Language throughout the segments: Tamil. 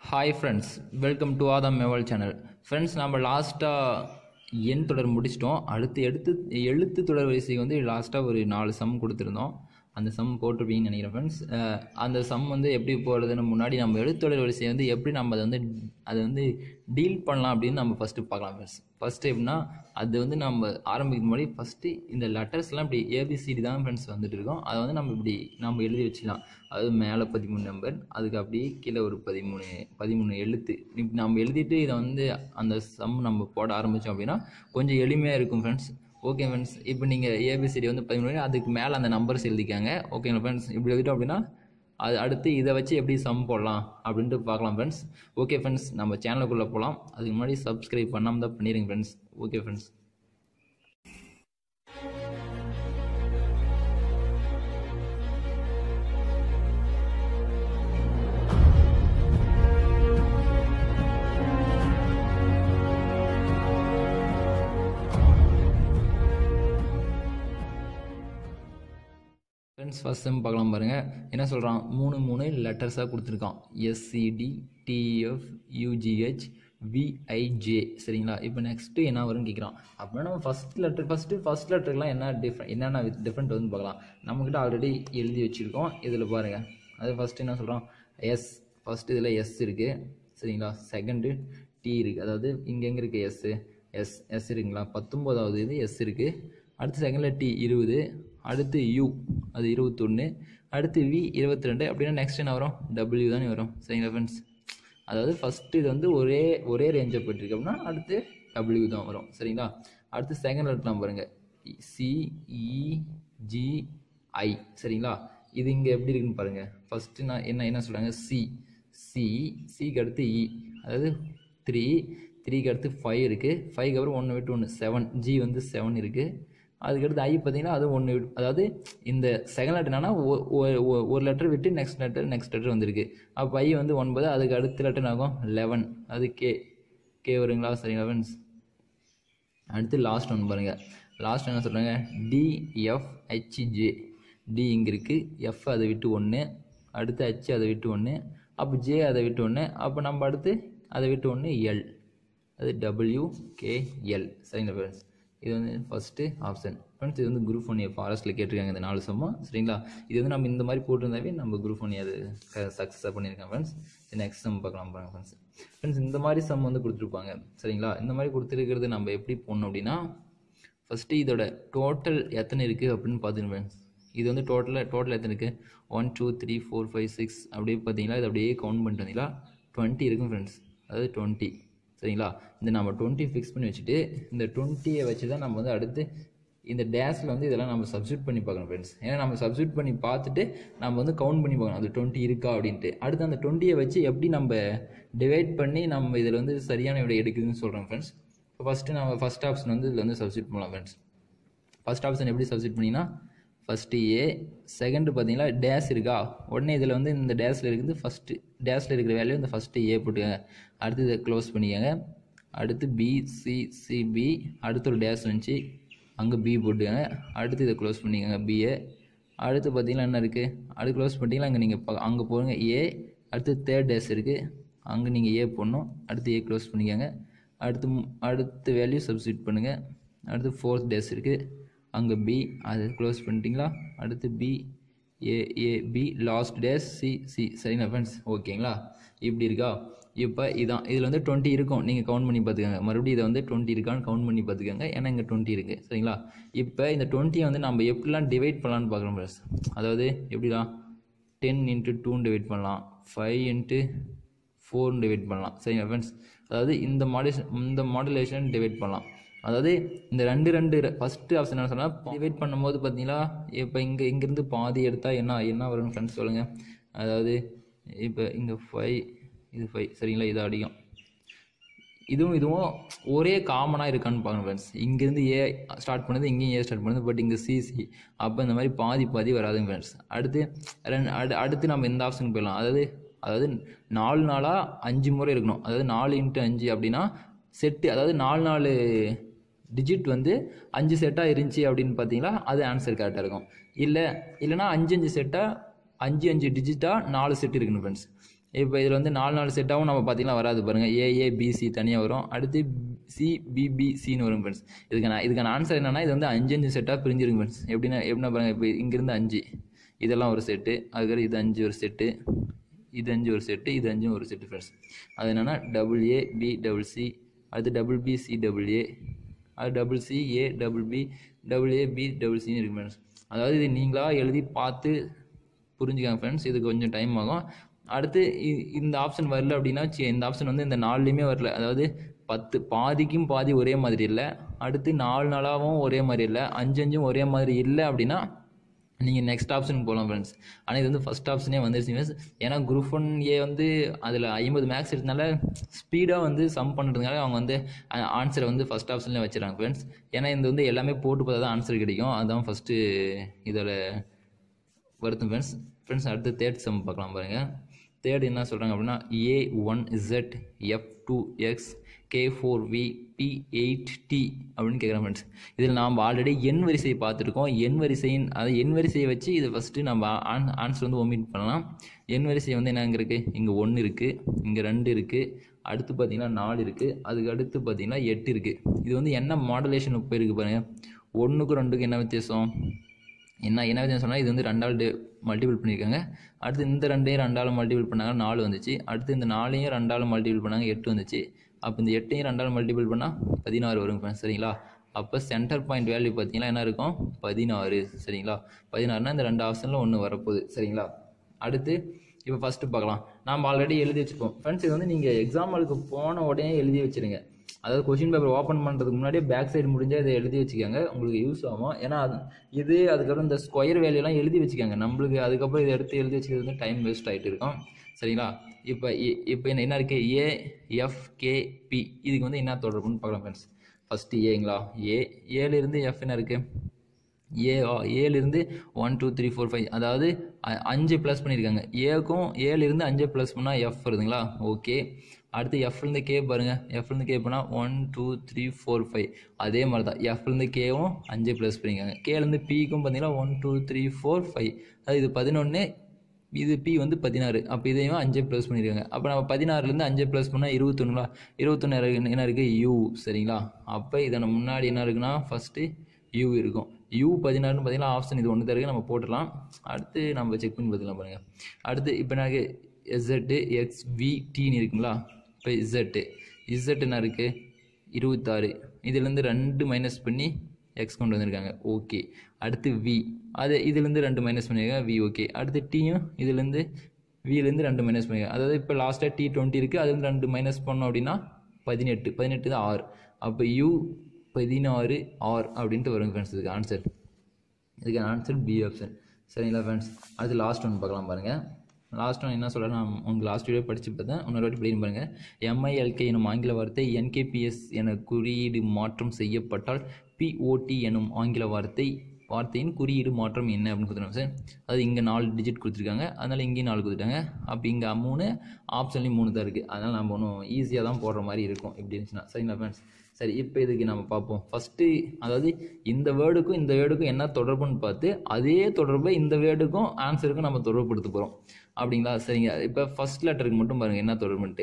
Hi friends, welcome to Aadham மெவல் சேனல். ஃப்ரெண்ட்ஸ், நம்ம லாஸ்ட்டாக எண் தொடர் முடிச்சிட்டோம். அடுத்து எழுத்து தொடர் வரிசைக்கு வந்து லாஸ்ட்டாக ஒரு 4 சம் கொடுத்துருந்தோம். அந்த சம் போட்டிருப்பீங்கன்னு நினைக்கிறேன் ஃப்ரெண்ட்ஸ். அந்த சம் வந்து எப்படி போடுறதுன்னு முன்னாடி நம்ம எழுத்து தொடர் வரிசையை வந்து எப்படி நம்ம அதை வந்து டீல் பண்ணலாம் அப்படின்னு நம்ம ஃபஸ்ட்டு பார்க்கலாம் ஃப்ரெண்ட்ஸ். ஃபஸ்ட்டு எப்படின்னா, அது வந்து நம்ம ஆரம்பிக்கும் முன்னாடி ஃபஸ்ட்டு இந்த லெட்டர்ஸ்லாம் இப்படி ஏபிசிடி தான் ஃப்ரெண்ட்ஸ் வந்துட்டு இருக்கோம். அதை வந்து நம்ம எழுதி வச்சுக்கலாம். அது மேலே 13 நம்பர், அதுக்கு அப்படியே கீழே ஒரு 13 எழுத்து இப்படி நம்ம எழுதிட்டு இதை வந்து அந்த சம் நம்ம போட ஆரம்பித்தோம் அப்படின்னா கொஞ்சம் எளிமையாக இருக்கும் ஃப்ரெண்ட்ஸ். ஓகே ஃப்ரெண்ட்ஸ், இப்போ நீங்கள் ஏபிசிடி வந்து 13, அதுக்கு மேலே அந்த நம்பர்ஸ் எழுதிக்காங்க. ஓகேங்களா ஃப்ரெண்ட்ஸ்? இப்படி எழுதிட்டோம் அப்படின்னா அது அடுத்து இதை வச்சு எப்படி சம் போடலாம் அப்படின்ட்டு பார்க்கலாம் ஃப்ரெண்ட்ஸ். ஓகே ஃப்ரெண்ட்ஸ், நம்ம சேனலுக்குள்ளே போகலாம். அதுக்கு முன்னாடி சப்ஸ்கிரைப் பண்ணாமல் தான் பண்ணிடுங்க friends. Okay friends. Friends, first sum பார்க்கலாம் பாருங்கள். என்ன சொல்கிறான்? 3 லெட்டர்ஸாக கொடுத்துருக்கான். S C D T F U G H V I J. சரிங்களா? இப்போ நெக்ஸ்ட்டு என்ன வரும்னு கேட்குறான். அப்படின்னா நம்ம ஃபஸ்ட் லெட்டருக்குலாம் என்னென்ன டிஃப்ரெண்ட் வந்து பார்க்கலாம். நம்மக்கிட்ட ஆல்ரெடி எழுதி வச்சுருக்கோம். இதில் பாருங்கள், அது ஃபஸ்ட்டு என்ன சொல்கிறான்? எஸ். ஃபஸ்ட்டு இதில் எஸ் இருக்குது. சரிங்களா? செகண்டு டி இருக்குது. அதாவது இங்கே எங்கே இருக்குது? எஸ் இருக்குங்களா? 19வது இது எஸ் இருக்குது. அடுத்து செகண்டில் டி 20, அடுத்து யூ அது 21, அடுத்து வி 22. அப்படின்னா நெக்ஸ்ட் என்ன வரும்? டபிள்யூ தானே வரும். சரிங்களா ஃப்ரெண்ட்ஸ்? அதாவது ஃபஸ்ட்டு இது வந்து ஒரே ரேஞ்சை போயிட்டுருக்கு அப்படின்னா அடுத்து டபிள்யூ தான் வரும். சரிங்களா? அடுத்து செகண்ட் லெட்டர்லாம் பாருங்கள், சிஇஜிஐ. சரிங்களா? இது இங்கே எப்படி இருக்குன்னு பாருங்கள். ஃபஸ்ட்டு நான் என்ன சொல்கிறாங்க? சிக்கு அடுத்து இ, அதாவது 3க்கு அடுத்து 5 இருக்குது. 5க்கு அப்புறம் 1 விட்டு 1 7, ஜி வந்து 7 இருக்குது. அதுக்கடுத்து ஐ பார்த்தீங்கன்னா அது 1 விட்டு, அதாவது இந்த செகண்ட் லெட்டர் என்னன்னா ஒரு லெட்டர் விட்டு நெக்ஸ்ட் லெட்டர் வந்திருக்கு. அப்போ ஐ வந்து 9, அதுக்கு அடுத்த லெட்டர் ஆகும் 11, அது கே வருங்களா? சரிங்களா ஃப்ரெண்ட்ஸ்? அடுத்து லாஸ்ட் ஒன்று பாருங்கள். லாஸ்ட் என்ன சொல்கிறாங்க? டிஎஃப்ஹெச்ஜே. டி இங்கே இருக்குது, எஃப் அதை விட்டு 1, அடுத்து ஹெச் அதை விட்டு 1, அப்போ ஜே அதை விட்டு 1, அப்போ நம்ம அடுத்து அதை விட்டு 1 எல், அது டபிள்யூகேஎல். சரிங்களா ஃப்ரெண்ட்ஸ்? இது வந்து ஃபஸ்ட்டு ஆப்ஷன் ஃப்ரெண்ட்ஸ். இது வந்து குரூப் 1 ஃபாரஸ்ட்டில் கேட்டிருக்காங்க இந்த 4 சம்மா. சரிங்களா? இது வந்து நம்ம இந்த மாதிரி போட்டிருந்தாவே நம்ம குரூப் 1 அது சக்ஸஸாக பண்ணியிருக்கேன் ஃப்ரெண்ட்ஸ். நெக்ஸ்ட் சம் பார்க்கலாம் பாருங்கள் ஃப்ரெண்ட்ஸ். ஃப்ரெண்ட்ஸ், இந்த மாதிரி சம் வந்து கொடுத்துருப்பாங்க. சரிங்களா? இந்த மாதிரி கொடுத்துருக்கிறது நம்ம எப்படி போடணும் அப்படின்னா, ஃபஸ்ட்டு இதோட டோட்டல் எத்தனை இருக்குது அப்படின்னு பார்த்துக்கணும் ஃப்ரெண்ட்ஸ். இது வந்து டோட்டல் எத்தனை இருக்குது? 1 2 3 4 5 6 அப்படியே பார்த்தீங்களா? இது அப்படியே கவுண்ட் பண்ணிட்டு வந்தீங்களா 20 இருக்கும் ஃப்ரெண்ட்ஸ். அதாவது 20. சரிங்களா? இந்த நம்ம 20 ஃபிக்ஸ் பண்ணி வச்சுட்டு இந்த 20யை வச்சு தான் நம்ம வந்து அடுத்து இந்த டேஷில் வந்து இதெல்லாம் நம்ம சப்ஸ்டியூட் பண்ணி பார்க்கணும் ஃப்ரெண்ட்ஸ். ஏன்னா நம்ம சப்ஸ்டியூட் பண்ணி பார்த்துட்டு நம்ம வந்து கவுண்ட் பண்ணி பார்க்கணும் அது 20 இருக்கா அப்படின்ட்டு. அடுத்து அந்த 20யை வச்சு எப்படி நம்ம டிவைட் பண்ணி நம்ம இதில் வந்து சரியான விடை எடுக்குதுன்னு சொல்கிறோம் ஃப்ரெண்ட்ஸ். இப்போ ஃபஸ்ட்டு நம்ம ஃபஸ்ட் ஆப்ஷன் வந்து இதில் வந்து சப்ஸ்டியூட் பண்ணலாம் ஃப்ரெண்ட்ஸ். ஃபஸ்ட் ஆப்ஷன் எப்படி சப்ஸ்டியூட் பண்ணிங்கன்னா, ஃபஸ்ட்டு ஏ, செகண்டு பார்த்தீங்களா டேஷ் இருக்கா, உடனே இதில் வந்து இந்த டேஷில் இருக்குது ஃபஸ்ட்டு டேஷில் இருக்கிற வேல்யூ இந்த ஃபஸ்ட்டு ஏ போட்டுக்கோங்க. அடுத்து இதை க்ளோஸ் பண்ணிக்கோங்க. அடுத்து பிசிசிபி, அடுத்து ஒரு டேஷ் வந்துச்சு, அங்கே பி போட்டுக்கோங்க. அடுத்து இதை க்ளோஸ் பண்ணிக்கோங்க பிஏ. அடுத்து பார்த்தீங்கன்னா என்ன இருக்குது? அடுத்து க்ளோஸ் பண்ணிட்டீங்களா, அங்கே நீங்கள் அங்கே போடுங்க ஏ. அடுத்து தேர்ட் டேஷ் இருக்குது, அங்கே நீங்கள் ஏ போடணும். அடுத்து ஏ க்ளோஸ் பண்ணிக்கோங்க. அடுத்து வேல்யூ சப்ஸ்டியூட் பண்ணுங்கள். அடுத்து ஃபோர்த் டேஷ் இருக்குது, அங்கே பி, அது க்ளோஸ் பண்ணிட்டீங்களா. அடுத்து B A last dash C. சரிங்களா ஃப்ரெண்ட்ஸ்? ஓகேங்களா? இப்படி இருக்கா? இப்போ இதான் இதில் வந்து 20 இருக்கும். நீங்கள் கவுண்ட் பண்ணி பார்த்துக்கோங்க. மறுபடியும் இதை வந்து 20 இருக்கான்னு கவுண்ட் பண்ணி பார்த்துக்கோங்க. ஏன்னா இங்கே 20 இருக்குது. சரிங்களா? இப்போ இந்த 20யை வந்து நம்ம எப்படிலாம் டிவைட் பண்ணலான்னு பார்க்குறோம் ஃப்ரெண்ட்ஸ். அதாவது எப்படிலாம் 10 × 2 டிவைட் பண்ணலாம், 5 × 4 டிவைட் பண்ணலாம். சரிங்களா ஃப்ரெண்ட்ஸ்? அதாவது இந்த மாடுலேஷன் டிவைட் பண்ணலாம். அதாவது இந்த ரெண்டு ஃபஸ்ட்டு ஆப்ஷன் என்ன சொன்னால் டிவைட் பண்ணும்போது பார்த்தீங்களா, இப்போ இங்கேருந்து பாதி எடுத்தால் என்ன வரும்னு ஃப்ரெண்ட்ஸ் சொல்லுங்கள். அதாவது இப்போ இங்கே 5, இது 5. சரிங்களா? இது அடிக்கும். இதுவும் ஒரே காமனாக இருக்கான்னு பார்க்கணும் ஃப்ரெண்ட்ஸ். இங்கேருந்து ஏ ஸ்டார்ட் பண்ணுது, இங்கேயும் ஏ ஸ்டார்ட் பண்ணுது, பட் இங்கே சிசி. அப்போ இந்த மாதிரி பாதி வராதுங்க ஃப்ரெண்ட்ஸ். அடுத்து நம்ம இந்த ஆப்ஷனுக்கு போயிடலாம். அதாவது 4 5 முறை இருக்கணும். அதாவது 4 × 5 அப்படின்னா செட்டு, அதாவது 4 டிஜிட் வந்து 5 செட்டாக இருந்துச்சு அப்படின்னு பார்த்தீங்களா, அது ஆன்சர் கரெக்டாக இருக்கும். இல்லைனா 5 செட்டாக 5 டிஜிட்டாக 4 செட் இருக்குன்னு ஃப்ரெண்ட்ஸ். இப்போ இதில் வந்து 4 செட்டாகவும் நம்ம பார்த்தீங்கன்னா வராது பாருங்கள். ஏஏபிசி தனியாக வரும், அடுத்து சிபிபிசின்னு வரும் ஃப்ரெண்ட்ஸ். இதுக்கான ஆன்சர் என்னன்னா இது வந்து 5 செட்டாக பிரிஞ்சிருங்க ஃப்ரெண்ட்ஸ். எப்படின்னா பாருங்கள், இப்போ இங்கேருந்து 5 இதெல்லாம் ஒரு செட்டு, அதுக்கப்புறம் இது 5 ஒரு செட்டு, இது 5 ஒரு செட்டு, இது 5 ஒரு செட்டு ஃப்ரெண்ட்ஸ். அது என்னென்னா AA BC, அடுத்து BBCA, அது CABBABCன்னு இருக்கு ஃப்ரெண்ட்ஸ். அதாவது இது நீங்களாக எழுதி பார்த்து புரிஞ்சுக்காங்க ஃப்ரெண்ட்ஸ், இது கொஞ்சம் டைம் ஆகும். அடுத்து இந்த ஆப்ஷன் வரல அப்படின்னா இந்த ஆப்ஷன் வந்து இந்த 4லையுமே வரல, அதாவது 10 பாதிக்கும் பாதி ஒரே மாதிரி இல்லை, அடுத்து 4 நாளாகவும் ஒரே மாதிரி இல்லை, 5 ஒரே மாதிரி இல்லை அப்படின்னா நீங்கள் நெக்ஸ்ட் ஆப்ஷனுக்கு போகலாம் ஃப்ரெண்ட்ஸ். ஆனால் இது வந்து ஃபஸ்ட் ஆப்ஷனே வந்துருச்சு மிஸ். ஏன்னா குரூப் 1A வந்து அதில் 50 மேக்ஸ் எடுத்தனால ஸ்பீடாக வந்து சம் பண்ணுறதுனால அவங்க வந்து ஆன்சரை வந்து ஃபஸ்ட் ஆப்ஷன்லேயே வச்சுறாங்க ஃப்ரெண்ட்ஸ். ஏன்னா இது வந்து எல்லாமே போட்டு பார்த்தா தான் ஆன்சர் கிடைக்கும், அதுதான் ஃபஸ்ட்டு இதோட வருத்தம் ஃப்ரெண்ட்ஸ். அடுத்து தேர்ட் சம் பார்க்கலாம் பாருங்கள். தேர்ட் என்ன சொல்கிறாங்க அப்படின்னா A1Z F2X K4V P8T அப்படின்னு கேட்குறேன் ஃப்ரெண்ட்ஸ். இதில் நாம் ஆல்ரெடி எண் வரிசையை பார்த்துருக்கோம். எண் வரிசையை வச்சு இதை ஃபஸ்ட்டு நம்ம ஆன்சர் வந்து ஒமிட் பண்ணலாம். எண் வரிசை வந்து என்ன இங்கே இருக்குது, இங்கே 1 இருக்குது, இங்கே 2 இருக்குது, அடுத்து பார்த்தீங்கன்னா 4 இருக்குது, அதுக்கு அடுத்து பார்த்தீங்கன்னா 8 இருக்குது. இது வந்து என்ன மாடுலேஷன் போயிருக்கு பாருங்கள். 1க்கும் 2க்கும் என்ன வித்தியாசம், என்ன வித்தியாசம் சொன்னால் இது வந்து 2ஆல் மல்டிபிள் பண்ணியிருக்காங்க. அடுத்து இந்த 2ஐயும் 2ஆல் மல்டிபிள் பண்ணாங்க 4 வந்துச்சு, அடுத்து இந்த 4ஐயும் 2ஆல் மல்டிபிள் பண்ணாங்க 8 வந்துச்சு, அப்போ இந்த 8ஐயும் 2ஆல் மல்டிபிள் பண்ணால் 16 வருங்க சரிங்களா. அப்போ சென்டர் பாயிண்ட் வேல்யூ பார்த்தீங்கன்னா என்ன இருக்கும், 16 சரிங்களா. 16னா இந்த 2 ஆப்ஷனில் 1 வரப்போகுது சரிங்களா. அடுத்து இப்போ ஃபஸ்ட்டு பார்க்கலாம். நாம் ஆல்ரெடி எழுதி வச்சுப்போம் ஃப்ரெண்ட்ஸ். இது வந்து நீங்கள் எக்ஸாம்பிளுக்கு போன உடனே எழுதி வச்சுருங்க, அதாவது கொஷின் பேப்பர் ஓப்பன் பண்ணுறதுக்கு முன்னாடியே பேக் சைடு முடிஞ்சால் இதை எழுதி வச்சுக்கோங்க, உங்களுக்கு யூஸ் ஆகும். ஏன்னா அதுக்கப்புறம் இந்த ஸ்கொயர் வேல்யூலாம் எழுதி வச்சுக்கோங்க, நம்மளுக்கு அதுக்கப்புறம் இதை எடுத்து எழுதி வச்சுக்கிறது வந்து டைம் வேஸ்ட் ஆகிட்டு இருக்கும் சரிங்களா. இப்போ என்ன இருக்குது, AFKP, இதுக்கு வந்து என்ன தொடர்புன்னு பார்க்கலாம் ஃப்ரெண்ட்ஸ். ஃபஸ்ட்டு ஏங்களா, ஏலேருந்து எஃப் என்ன இருக்குது, ஏலேருந்து 1 2 3 4 5, அதாவது 5 ப்ளஸ் பண்ணியிருக்காங்க. ஏலேருந்து 5 ப்ளஸ் பண்ணால் எஃப் வருதுங்களா, ஓகே. அடுத்து எஃப்லேருந்து கே பாருங்கள், எஃப்லேருந்து கே பண்ணால் 1 2 3 4 5, அதே மாதிரி தான் எஃப்லேருந்து கேவும் 5 ப்ளஸ் பண்ணியிருக்காங்க. கேலேருந்து பிக்கும் பார்த்தீங்கன்னா 1 2 3 4 5, அது இது 11, இது பி வந்து 16, அப்போ இதையும் 5 ப்ளஸ் பண்ணியிருக்காங்க. அப்போ நம்ம 16லேருந்து 5 ப்ளஸ் பண்ணால் 21ங்களா, 21 என்ன இருக்குது, யூ சரிங்களா. அப்போ இதை நம்ம முன்னாடி என்ன இருக்குன்னா ஃபஸ்ட்டு யூ இருக்கும். யூ 16ன்னு பார்த்தீங்கன்னா ஆப்ஷன் இது ஒன்று தான் இருக்குது, நம்ம போட்டுடலாம். அடுத்து நம்ம செக் பண்ணி பார்த்துக்கலாம் பாருங்கள். அடுத்து இப்போ எனக்கு ZXVTன்னு இருக்குங்களா. இப்போ இசட் என்ன இருக்குது 26, இதுலேருந்து 2 மைனஸ் பண்ணி எக்ஸ் கொண்டு வந்திருக்காங்க, ஓகே. அடுத்து வி, அது இதுலேருந்து 2 மைனஸ் பண்ணியிருக்காங்க, வி ஓகே. அடுத்து டீயும் இதுலேருந்து விலேருந்து 2 மைனஸ் பண்ணியிருக்காங்க, அதாவது இப்போ லாஸ்ட்டாக T20 இருக்குது, அதுலேருந்து 2 மைனஸ் பண்ணோம் அப்படின்னா 18 தான் ஆர். அப்போ யூ 16 ஆர் அப்படின்ட்டு வருங்க ஃப்ரெண்ட்ஸ். இதுக்கு ஆன்சர் பி ஆப்ஷன் சரிங்களா ஃப்ரெண்ட்ஸ். அடுத்து லாஸ்ட் ஒன்று பார்க்கலாம் பாருங்கள். லாஸ்ட் ஒன் என்ன சொல்கிறேன், நான் உங்களுக்கு லாஸ்ட் வீடியோ படித்து பார்த்தேன், இன்னொரு வாட்டி படிக்கணும் பாருங்கள். MILK எனும் ஆங்கில வார்த்தை NKPS என குறியீடு மாற்றம் செய்யப்பட்டால் POT எனும் ஆங்கில வார்த்தையின் குறியீடு மாற்றம் என்ன அப்படின்னு கொடுத்துருவாங்க சார். அது இங்கே 4 டிஜிட் கொடுத்துருக்காங்க, அதனால் இங்கேயும் 4 கொடுத்துட்டாங்க. அப்போ இங்கே 3 ஆப்ஷன்லேயும் 3 தான் இருக்குது, அதனால் நம்ம ஒன்றும் ஈஸியாக தான் போடுற மாதிரி இருக்கும் இப்படி இருந்துச்சுன்னா சரிங்களா ஃப்ரெண்ட்ஸ். சரி, இப்போ இதுக்கு நம்ம பார்ப்போம். ஃபஸ்ட்டு அதாவது இந்த வேர்டுக்கும் என்ன தொடர்புன்னு பார்த்து அதே தொடர்பை இந்த வேர்டுக்கும் ஆன்சருக்கும் நம்ம தொடர்புப்படுத்த போகிறோம் அப்படிங்களா. சரிங்க, இப்போ ஃபஸ்ட் லெட்டருக்கு மட்டும் பாருங்கள் என்ன தொடர்புன்ட்டு.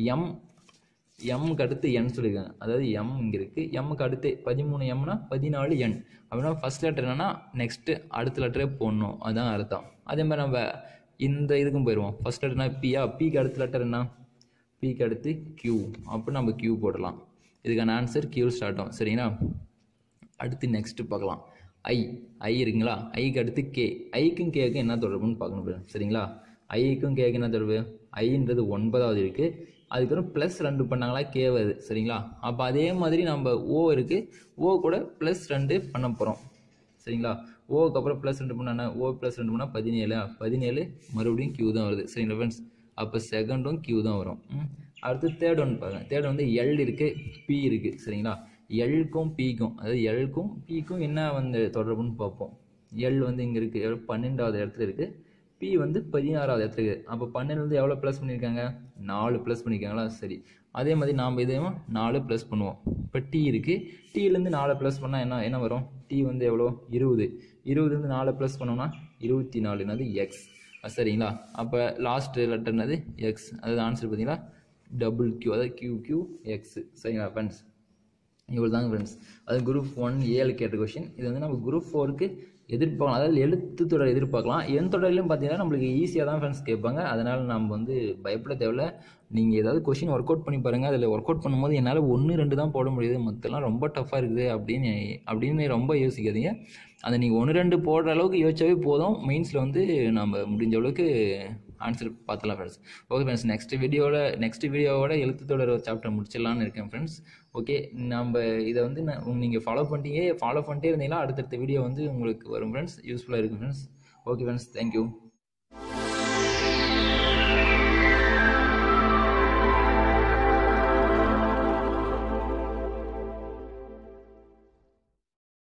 எம்க்கு அடுத்து என் சொல்லியிருக்காங்க, அதாவது எம் இங்கே இருக்குது, எம்முக்கு அடுத்து 13Mனா 14N அப்படின்னா ஃபஸ்ட் லெட்டர் என்னென்னா நெக்ஸ்ட்டு அடுத்த லெட்டரே போடணும், அதுதான் அர்த்தம். அதே மாதிரி நம்ம இந்த இதுக்கும் போயிடுவோம். ஃபஸ்ட் லெட்டர்னா பியா, பிக்கு அடுத்த லெட்டர் என்ன, பிக்கு அடுத்து கியூ, அப்போ நம்ம கியூ போடலாம். இதுக்கான ஆன்சர் கியூ ஸ்டார்ட் ஆகும் சரிங்களா. அடுத்து நெக்ஸ்ட்டு பார்க்கலாம். ஐ இருக்குங்களா, ஐக்கு அடுத்து கே, ஐக்கும் கேக்கும் என்ன தொடர்புன்னு பார்க்கணும் சரிங்களா. ஐக்கும் கேக்கு என்ன தொடர்பு, ஐன்றது 9வது இருக்குது, அதுக்கப்புறம் +2 பண்ணாங்களா கே வருது சரிங்களா. அப்போ அதே மாதிரி நம்ம ஓ இருக்குது, ஓ கூட +2 பண்ண போகிறோம் சரிங்களா. ஓக்கு அப்புறம் +2 பண்ணா ஓ +2 பண்ணால் 17 மறுபடியும் கியூ தான் வருது சரிங்களா ஃப்ரெண்ட்ஸ். அப்போ செகண்டும் கியூ தான் வரும். அடுத்து தேர்ட் ஒன் பாருங்கள். தேர்ட் வந்து எல் இருக்குது, பி இருக்குது சரிங்களா. எல்க்கும் பிக்கும், அதாவது எல்க்கும் பிக்கும் என்ன வந்து தொடர்புன்னு பார்ப்போம். எல் வந்து இங்கே இருக்குது, 12வது இடத்துல இருக்குது, பி வந்து 16வது இடத்துல இருக்குது. அப்போ 12லேருந்து எவ்வளோ ப்ளஸ் பண்ணியிருக்காங்க, 4 ப்ளஸ் பண்ணியிருக்காங்களா. சரி, அதே மாதிரி நாம் இதையும் 4 ப்ளஸ் பண்ணுவோம். இப்போ டி இருக்குது, டீலேருந்து 4 ப்ளஸ் பண்ணால் என்ன வரும், டி வந்து எவ்வளோ 20, 20லேருந்து 4 ப்ளஸ் பண்ணோம்னா 24, என்னது எக்ஸ். சரிங்களா? அப்போ லாஸ்ட் லெட்டர் என்னது எக்ஸ், அதாவது ஆன்சர் பார்த்தீங்களா டபுள் கியூ, அதாவது கியூ எக்ஸ். சரிங்களா ஃப்ரெண்ட்ஸ்? இவ்வளோ தாங்க ஃப்ரெண்ட்ஸ். அது குரூப் 1A கேட்ட கொஷின். இது வந்து நம்ம குரூப் 4க்கு எதிர்பார்க்கலாம், அதாவது எழுத்து தொடர் எதிர்பார்க்கலாம். எந்த தொடர்லையும் பார்த்தீங்கன்னா நம்மளுக்கு ஈஸியாக தான் ஃப்ரெண்ட்ஸ் கேட்பாங்க. அதனால் நம்ம வந்து பயப்பட தேவையில்ல. நீங்கள் ஏதாவது கொஷின் ஒர்க் அவுட் பண்ணி பாருங்கள். அதில் ஒர்க் அவுட் பண்ணும்போது என்னால் 1-2 தான் போட முடியுது, மற்றெல்லாம் ரொம்ப டஃப்பாக இருக்குது அப்படின்னு ரொம்ப யோசிக்காதீங்க. அதை நீங்கள் 1-2 போடுற அளவுக்கு யோசிச்சாவே போதும். மெயின்ஸில் வந்து நம்ம முடிஞ்ச அளவுக்கு ஆன்சர் பார்த்துலாம் ஃப்ரெண்ட்ஸ். ஓகே ஃப்ரெண்ட்ஸ், நெக்ஸ்ட் வீடியோவோட எழுத்து தொடர் சாப்டர் முடிச்சிடலான்னு இருக்கேன் ஃப்ரெண்ட்ஸ். ஓகே, நம்ம இதை வந்து நீங்கள் ஃபாலோ பண்ணிட்டே இருந்தீங்கன்னா அடுத்தடுத்த வீடியோ வந்து உங்களுக்கு வரும் ஃப்ரெண்ட்ஸ். யூஸ்ஃபுல்லாக இருக்கும் ஃப்ரெண்ட்ஸ். Okay friends, thank you.